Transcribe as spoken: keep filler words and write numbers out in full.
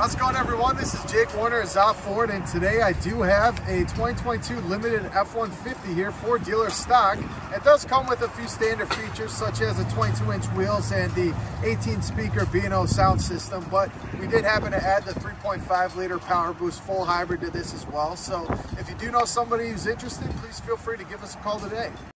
How's it going, everyone? This is Jake Warner at Agate Ford, and today I do have a twenty twenty-two limited F one fifty here for dealer stock. It does come with a few standard features such as the twenty-two inch wheels and the eighteen speaker B and O sound system, but we did happen to add the three point five liter PowerBoost full hybrid to this as well. So if you do know somebody who's interested, please feel free to give us a call today.